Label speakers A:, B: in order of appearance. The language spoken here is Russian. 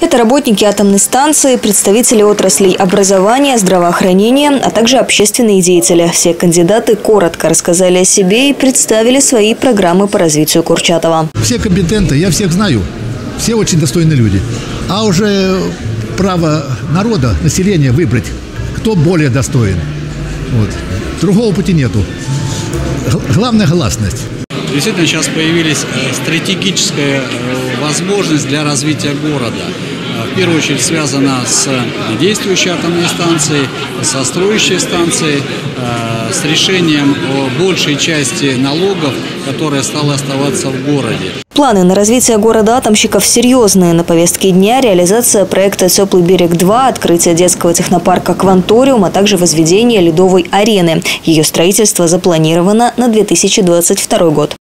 A: Это работники атомной станции, представители отраслей образования, здравоохранения, а также общественные деятели. Все кандидаты коротко рассказали о себе и представили свои программы по развитию Курчатова.
B: Все компетентны, я всех знаю, все очень достойные люди. А уже право народа, населения выбрать, кто более достоин. Вот. Другого пути нету. Главное – гласность.
C: Действительно, сейчас появилась стратегическая возможность для развития города. В первую очередь связана с действующей атомной станцией, со строящей станцией, с решением о большей части налогов, которая стала оставаться в городе.
A: Планы на развитие города-атомщиков серьезные. На повестке дня реализация проекта «Теплый берег-2», открытие детского технопарка «Кванториум», а также возведение ледовой арены. Ее строительство запланировано на 2022 год.